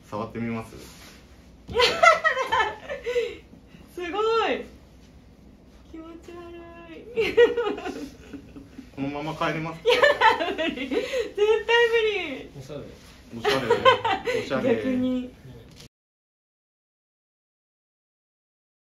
触ってみます？ すごい気持ち悪い。 このまま帰ります？ 無理、絶対無理。 おしゃれ。おしゃれ。 逆に。